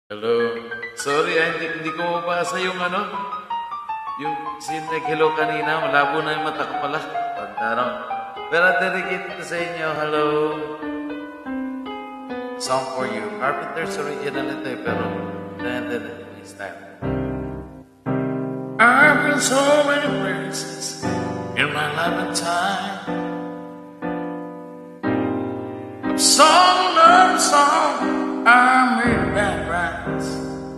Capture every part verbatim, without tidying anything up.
Hello. Sorry, ah, hindi, hindi ko mabasa yung ano, yung sinek hello kanina. Malabo na yung mata ko pala. Pagdarang. Pero dedicate ito sa inyo. Hello. Song for you. Carpenter's original ito eh, pero blended in my style. I've been so many places in my life and time. I've sung another song. I made bad rhymes.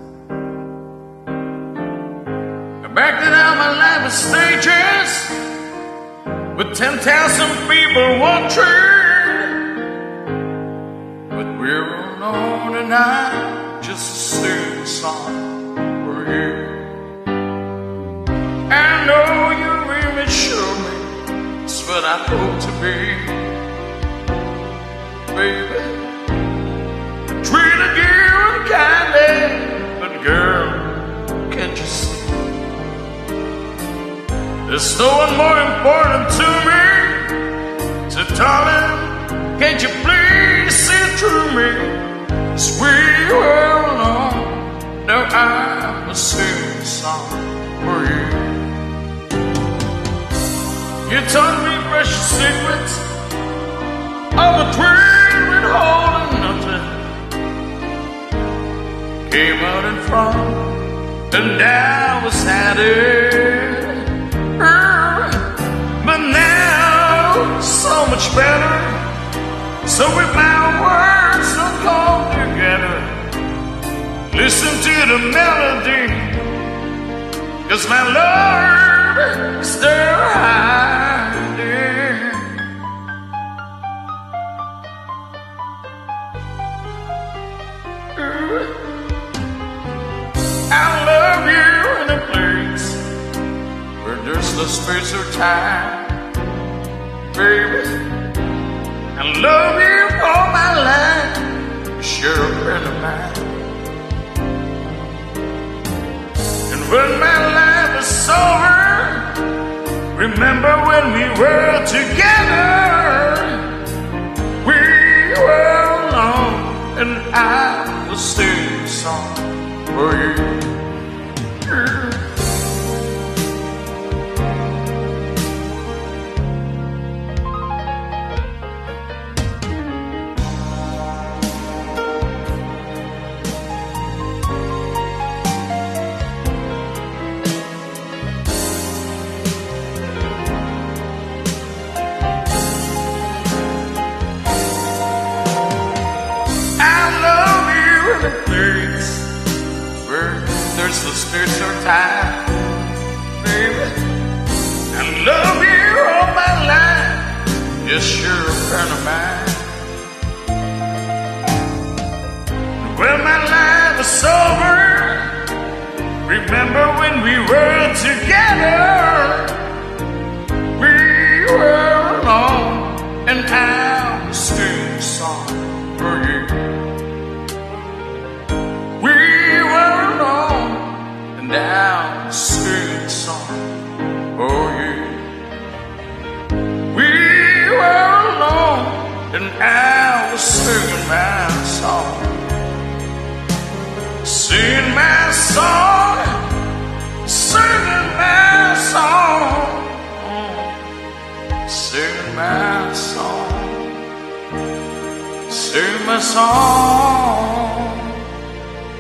I backed it out my life in stages with ten thousand people watching. But we're alone and I just sing a song for you. I know you really show me it's what I hope to be, baby. Treated you kindly, but girl, can't you see? There's no one more important to me. So darling, can't you please see through me? As we were alone, now I will sing a song for you. You taught me precious secrets of a dream with holding nothing. Came out in front, and I was headed. But now, so much better. So with my words don't come together, listen to the melody, 'cause my Lord is still hiding. I love you in a place where there's no space or time, baby. I love you all my life, you're a friend of mine. And when my life is over, remember when we were together. We were alone, and I will sing a song for you. There's no space or time, baby. I love you all my life. Yes, you're a friend of mine. When my life is over, remember when we were together. We were alone, and I will sing a song for you. We were alone, and I'll sing a song for you. We were alone, and I was singing my song. Singing my song, singing my song, singing my song, singing my song.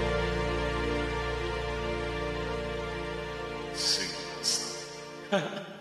Sing that song.